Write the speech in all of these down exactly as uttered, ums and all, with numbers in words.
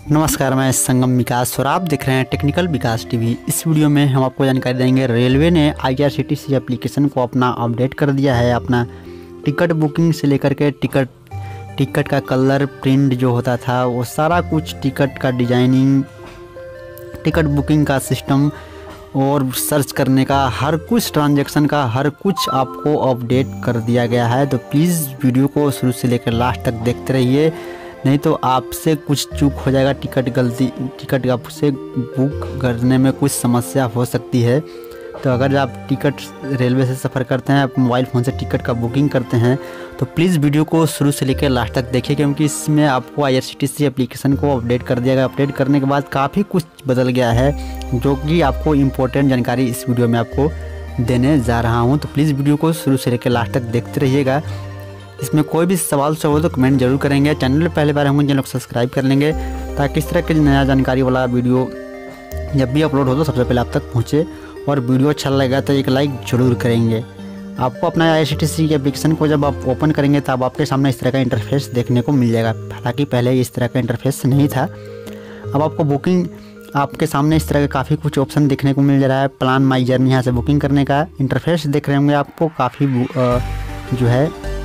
नमस्कार, मैं संगम विकास और आप देख रहे हैं टेक्निकल विकास टीवी। इस वीडियो में हम आपको जानकारी देंगे, रेलवे ने आईआरसीटीसी एप्लीकेशन को अपना अपडेट कर दिया है। अपना टिकट बुकिंग से लेकर के टिकट टिकट का कलर, प्रिंट जो होता था वो सारा कुछ, टिकट का डिजाइनिंग, टिकट बुकिंग का सिस्टम और सर्च करने का हर कुछ, ट्रांजैक्शन का हर कुछ आपको अपडेट कर दिया गया है। तो प्लीज़ वीडियो को शुरू से लेकर लास्ट तक देखते रहिए, नहीं तो आपसे कुछ चूक हो जाएगा। टिकट गलती टिकट आपसे बुक करने में कुछ समस्या हो सकती है। तो अगर आप टिकट रेलवे से सफ़र करते हैं, आप मोबाइल फ़ोन से टिकट का बुकिंग करते हैं, तो प्लीज़ वीडियो को शुरू से लेकर लास्ट तक देखिए, क्योंकि इसमें आपको आईआरसीटीसी एप्लीकेशन को अपडेट कर दिया गया। अपडेट करने के बाद काफ़ी कुछ बदल गया है, जो कि आपको इम्पोर्टेंट जानकारी इस वीडियो में आपको देने जा रहा हूँ। तो प्लीज़ वीडियो को शुरू से लेकर लास्ट तक देखते रहिएगा। इसमें कोई भी सवाल सब हो तो कमेंट जरूर करेंगे। चैनल पर पहले बार होंगे चैनल को सब्सक्राइब कर लेंगे, ताकि इस तरह की नया जानकारी वाला वीडियो जब भी अपलोड हो तो सबसे पहले आप तक पहुँचे। और वीडियो अच्छा लगेगा तो एक लाइक ज़रूर करेंगे। आपको अपना आईआरसीटीसी के एप्लीकेशन को जब आप ओपन करेंगे तब आपके सामने इस तरह का इंटरफेस देखने को मिल जाएगा। हालांकि पहले इस तरह का इंटरफेस नहीं था। अब आपको बुकिंग, आपके सामने इस तरह के काफ़ी कुछ ऑप्शन देखने को मिल रहा है। प्लान माई जर्नी, यहाँ से बुकिंग करने का इंटरफेस देख रहे होंगे आपको। काफ़ी जो है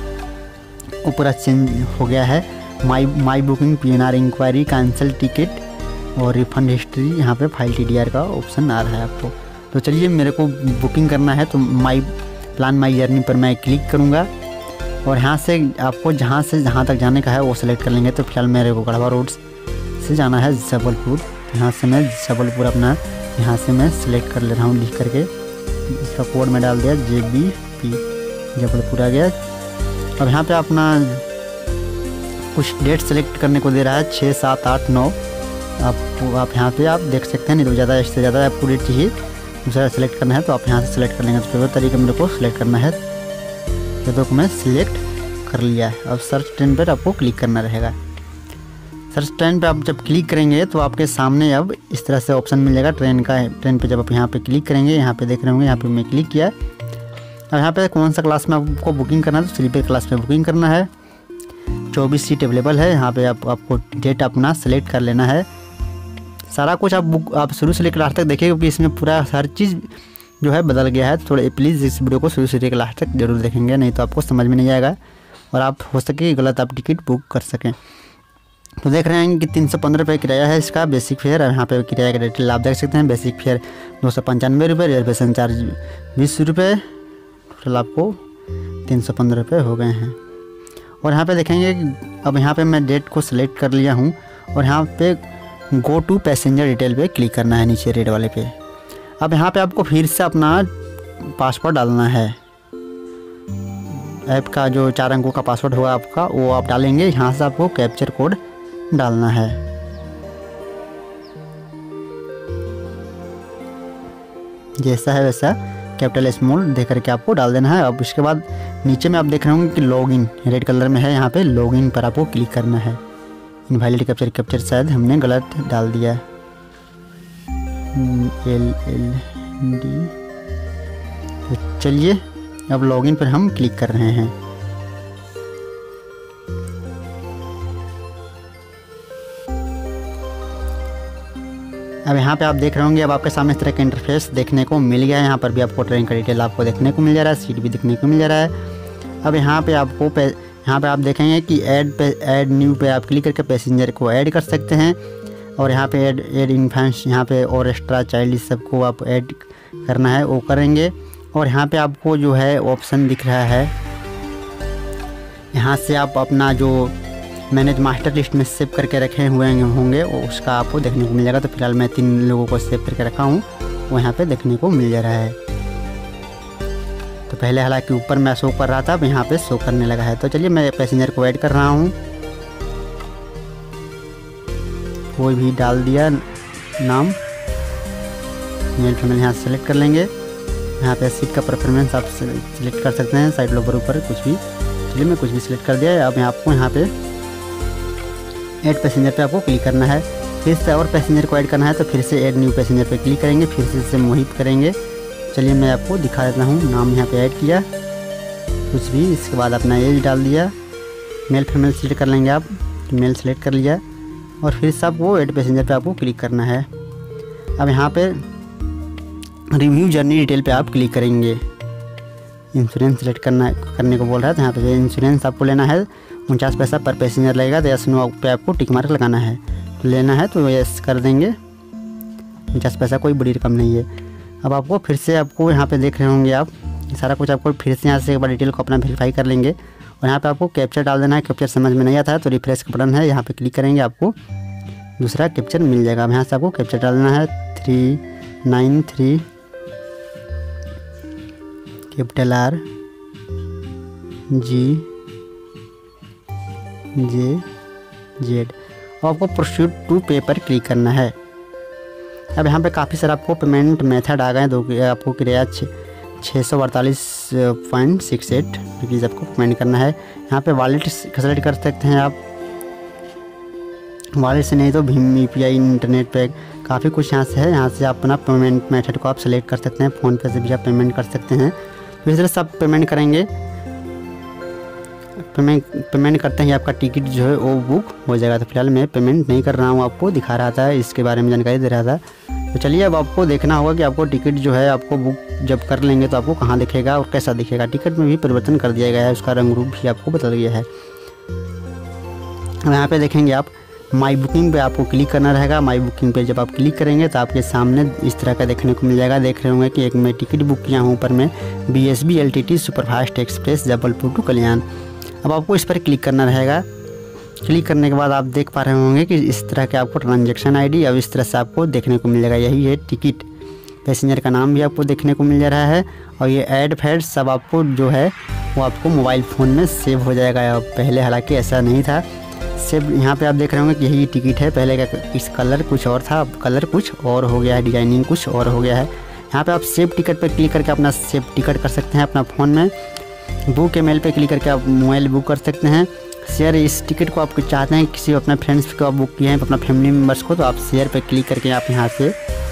वो पूरा चेंज हो गया है। My my booking, PNR enquiry, cancel ticket और रिफंड हिस्ट्री, यहाँ पे फाइल टीडीआर का ऑप्शन आ रहा है आपको। तो चलिए, मेरे को बुकिंग करना है तो माई प्लान माई जर्नी पर मैं क्लिक करूँगा और यहाँ से आपको जहाँ से जहाँ तक जाने का है वो सिलेक्ट कर लेंगे। तो फिलहाल मेरे को गढ़वा रोड से जाना है जबलपुर। यहाँ से मैं जबलपुर अपना यहाँ से मैं सिलेक्ट कर ले रहा हूँ, लिख करके इसका कोड में डाल दिया, जे बी पी, जबलपुर आ गया। अब यहाँ पे अपना कुछ डेट सेलेक्ट करने को दे रहा है, छः सात आठ नौ। आप आप यहाँ पे आप देख सकते हैं, नहीं तो ज़्यादा इससे ज़्यादा आपको डेट चाहिए, दूसरा सेलेक्ट करना है तो आप यहाँ से सेलेक्ट कर लेंगे। तो पेपर तरीके मेरे को सिलेक्ट करना है, तो को मैं सिलेक्ट कर लिया है। अब सर्च ट्रेन पर आपको क्लिक करना रहेगा। सर्च ट्रेन पर आप जब क्लिक करेंगे तो आपके सामने अब इस तरह से ऑप्शन मिल जाएगा ट्रेन का। ट्रेन पर जब आप यहाँ पर क्लिक करेंगे, यहाँ पर देख रहे होंगे, यहाँ पर मैं क्लिक किया। अब यहाँ पे कौन सा क्लास में आपको बुकिंग करना है, तो स्लीपर क्लास में बुकिंग करना है। चौबीस सीट अवेलेबल है। यहाँ पे आप आपको डेट अपना सेलेक्ट कर लेना है। सारा कुछ आप बुक आप शुरू से लेकर लास्ट तक देखिए, क्योंकि इसमें पूरा हर चीज़ जो है बदल गया है। थोड़ा प्लीज़ इस वीडियो को शुरू से लेकर लास्ट तक जरूर देखेंगे, नहीं तो आपको समझ में नहीं आएगा और आप हो सके गलत आप टिकट बुक कर सकें। तो देख रहे हैं कि तीन सौ पंद्रह रुपये किराया है इसका बेसिक फेयर। और यहाँ पे किराया का डिटेल आप देख सकते हैं। बेसिक फेयर दो सौ पंचानवे रुपये, रिजर्वेशन चार्ज बीस रुपये, टोटल आपको तीन सौ पंद्रह रुपये हो गए हैं। और यहाँ पे देखेंगे कि अब यहाँ पे मैं डेट को सिलेक्ट कर लिया हूँ और यहाँ पे गो टू पैसेंजर डिटेल पे क्लिक करना है, नीचे रेड वाले पे। अब यहाँ पे आपको फिर से अपना पासवर्ड डालना है। ऐप का जो चार अंकों का पासवर्ड होगा आपका, वो आप डालेंगे। यहाँ से आपको कैप्चर कोड डालना है। जैसा है वैसा कैपिटल स्मॉल दे करके आपको डाल देना है। अब इसके बाद नीचे में आप देख रहे होंगे कि लॉगिन रेड कलर में है, यहाँ पे लॉगिन पर आपको क्लिक करना है। इनवैलिड कैप्चर कैप्चर शायद हमने गलत डाल दिया, एल एल डी। तो चलिए, अब लॉगिन पर हम क्लिक कर रहे हैं। अब यहाँ पे आप देख रहे होंगे, अब आपके सामने इस तरह का इंटरफेस देखने को मिल गया है। यहाँ पर भी आपको ट्रेन का डिटेल आपको देखने को मिल जा रहा है, सीट भी देखने को मिल जा रहा है। अब यहाँ पे आपको पे यहाँ पे आप देखेंगे कि ऐड पे ऐड न्यू पे आप क्लिक करके पैसेंजर को ऐड कर सकते हैं। और यहाँ पे ऐड ऐड इन्फेंट्स, यहाँ पे और एक्स्ट्रा चाइल्ड, इस सबको आप ऐड करना है, वो करेंगे। और यहाँ पर आपको जो है ऑप्शन दिख रहा है, यहाँ से आप अपना जो मैंने मास्टर लिस्ट में सेव करके रखे हुए होंगे उसका आपको देखने को मिल जाएगा। तो फिलहाल मैं तीन लोगों को सेव करके रखा हूँ, वो यहाँ पे देखने को मिल जा रहा है। तो पहले हालांकि ऊपर मैं शो कर रहा था, अब यहाँ पे शो करने लगा है। तो चलिए, मैं पैसेंजर को ऐड कर रहा हूँ। कोई भी डाल दिया नाम, मेल फीमेल यहाँ से सेलेक्ट कर लेंगे। यहाँ पे सीट का प्रेफरेंस आप सिलेक्ट कर सकते हैं, साइड लोबर ऊपर कुछ भी। चलिए, मैं कुछ भी सिलेक्ट कर दिया। अब आपको यहाँ पे ऐड पैसेंजर पे आपको क्लिक करना है। फिर से और पैसेंजर को ऐड करना है, तो फिर से ऐड न्यू पैसेंजर पे क्लिक करेंगे, फिर से इसे मोहित करेंगे। चलिए, मैं आपको दिखा देता हूँ। नाम यहाँ पे ऐड किया कुछ भी, इसके बाद अपना एज डाल दिया। मेल फीमेल सिलेक्ट कर लेंगे आप, मेल सेलेक्ट कर लिया। और फिर से आपको ऐड पैसेंजर पे आपको क्लिक करना है। अब यहाँ पे रिव्यू जर्नी डिटेल पे आप क्लिक करेंगे। इंश्योरेंस सेलेक्ट करना करने को बोल रहा है, तो यहाँ पे इंश्योरेंस आपको लेना है, उनचास पैसा पर पैसेंजर लगेगा, तो यस नो पे आपको टिक मार्क लगाना है। तो लेना है तो यस कर देंगे, उनचास पैसा कोई बड़ी रकम नहीं है। अब आपको फिर से आपको यहाँ पे देख रहे होंगे आप सारा कुछ, आपको फिर से यहाँ से एक बार डिटेल को अपना वेरीफाई कर लेंगे और यहाँ पे आपको कैप्चर डाल देना है। कैप्चर समझ में नहीं आता है तो रिफ्रेश का बटन है, यहाँ पे क्लिक करेंगे, आपको दूसरा कैप्चर मिल जाएगा। अब यहाँ से आपको कैप्चर डाल देना है three nine three capital R G J Z. और आपको प्रोसीड टू पे पर क्लिक करना है। अब यहाँ पे काफ़ी सारा आपको पेमेंट मेथड आ गए, दो आपको किराया छः सौ अड़तालीस पॉइंट सिक्स एट रुपीज़ आपको पेमेंट करना है। यहाँ पे वॉलेट सेलेक्ट कर सकते हैं आप, वॉलेट से नहीं तो भीम यू पी आई इंटरनेट पे काफ़ी कुछ यहाँ से है। यहाँ से आप अपना पेमेंट मेथड को आप सेलेक्ट कर सकते हैं, फ़ोन पे से भी आप पेमेंट कर सकते हैं। तो इस तरह से आप पेमेंट करेंगे, पेमेंट पेमेंट करते हैं आपका टिकट जो है वो बुक हो जाएगा। तो फिलहाल मैं पेमेंट नहीं कर रहा हूँ, आपको दिखा रहा था, इसके बारे में जानकारी दे रहा था। तो चलिए अब आपको देखना होगा कि आपको टिकट जो है आपको बुक जब कर लेंगे तो आपको कहाँ दिखेगा और कैसा दिखेगा। टिकट में भी परिवर्तन कर दिया गया है, उसका रंग रूप भी आपको बदल गया है। यहाँ पे देखेंगे आप माई बुकिंग पे आपको क्लिक करना रहेगा। माई बुकिंग पे जब आप क्लिक करेंगे तो आपके सामने इस तरह का देखने को मिल जाएगा। देख रहे होंगे कि एक मैं टिकट बुक किया हूँ ऊपर में, B S B L T T superfast express Jabalpur to Kalyan. अब आपको इस पर क्लिक करना रहेगा। क्लिक करने के बाद आप देख पा रहे होंगे कि इस तरह के आपको ट्रांजैक्शन आईडी अब इस तरह से आपको देखने को मिल जाएगा। यही है टिकट, पैसेंजर का नाम भी आपको देखने को मिल जा रहा है और ये ऐड फैड सब आपको जो है वो आपको मोबाइल फ़ोन में सेव हो जाएगा। पहले हालांकि ऐसा नहीं था सेव। यहाँ पे आप देख रहे होंगे कि यही टिकट है, पहले का इस कलर कुछ और था, अब कलर कुछ और हो गया है, डिजाइनिंग कुछ और हो गया है। यहाँ पे आप सेव टिकट पर क्लिक करके अपना सेव टिकट कर सकते हैं अपना फ़ोन में। बुक ईमेल पे क्लिक करके आप मोबाइल बुक कर सकते हैं। शेयर, इस टिकट को आप चाहते हैं किसी अपने फ्रेंड्स को आप बुक किए हैं अपना फैमिली मेम्बर्स को, तो आप शेयर पे क्लिक करके आप यहाँ से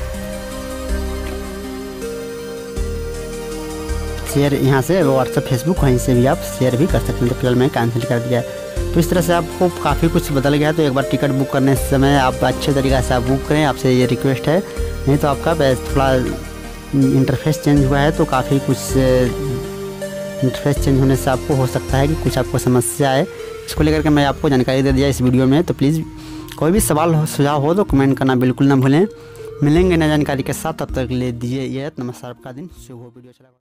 शेयर यहाँ से व्हाट्सएप फेसबुक कहीं से भी आप शेयर भी कर सकते हैं। तो फिलहाल मैं कैंसिल कर दिया है। तो इस तरह से आपको काफ़ी कुछ बदल गया है। तो एक बार टिकट बुक करने समय आप अच्छे तरीक़े से आप बुक करें, आपसे ये रिक्वेस्ट है। नहीं तो आपका थोड़ा इंटरफेस चेंज हुआ है तो काफ़ी कुछ इंटरफेस चेंज होने से आपको हो सकता है कि कुछ आपको समस्या आए। इसको लेकर के मैं आपको जानकारी दे दिया इस वीडियो में। तो प्लीज़ कोई भी सवाल हो, सुझाव हो तो कमेंट करना बिल्कुल ना भूलें। मिलेंगे नई जानकारी के साथ, तब तक ले दीजिए ये नमस्कार, आपका दिन शुभ हो। वीडियो चला